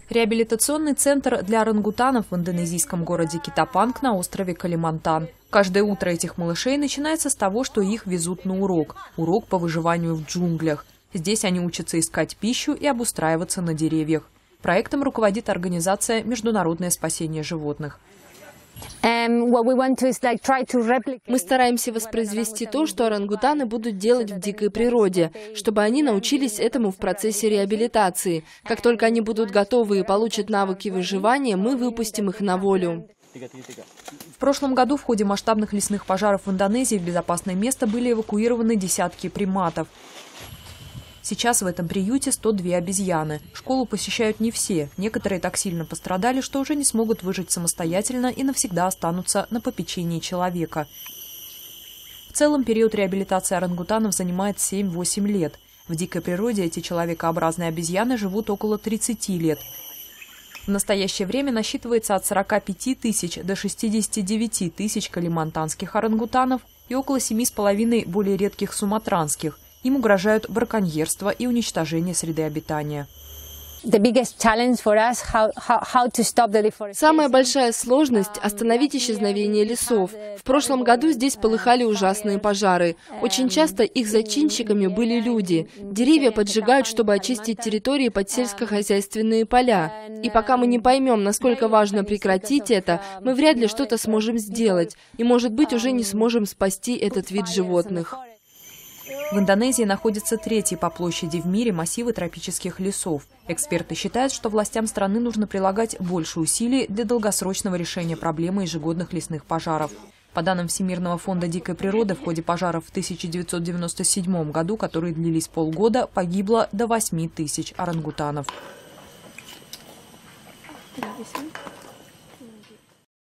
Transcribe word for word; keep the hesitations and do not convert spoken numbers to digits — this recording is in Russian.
Реабилитационный центр для орангутанов в индонезийском городе Китапанг на острове Калимантан. Каждое утро этих малышей начинается с того, что их везут на урок. Урок по выживанию в джунглях. Здесь они учатся искать пищу и обустраиваться на деревьях. Проектом руководит организация «Международное спасение животных». Мы стараемся воспроизвести то, что орангутаны будут делать в дикой природе, чтобы они научились этому в процессе реабилитации. Как только они будут готовы и получат навыки выживания, мы выпустим их на волю. В прошлом году в ходе масштабных лесных пожаров в Индонезии в безопасное место были эвакуированы десятки приматов. Сейчас в этом приюте сто две обезьяны. Школу посещают не все. Некоторые так сильно пострадали, что уже не смогут выжить самостоятельно и навсегда останутся на попечении человека. В целом период реабилитации орангутанов занимает семь-восемь лет. В дикой природе эти человекообразные обезьяны живут около тридцати лет. В настоящее время насчитывается от сорока пяти тысяч до шестидесяти девяти тысяч калимантанских орангутанов и около семи с половиной более редких суматранских. Им угрожают браконьерство и уничтожение среды обитания. Самая большая сложность – остановить исчезновение лесов. В прошлом году здесь полыхали ужасные пожары. Очень часто их зачинщиками были люди. Деревья поджигают, чтобы очистить территории под сельскохозяйственные поля. И пока мы не поймем, насколько важно прекратить это, мы вряд ли что-то сможем сделать. И, может быть, уже не сможем спасти этот вид животных. В Индонезии находится третий по площади в мире массивы тропических лесов. Эксперты считают, что властям страны нужно прилагать больше усилий для долгосрочного решения проблемы ежегодных лесных пожаров. По данным Всемирного фонда дикой природы, в ходе пожаров в тысяча девятьсот девяносто седьмом году, которые длились полгода, погибло до восьми тысяч орангутанов.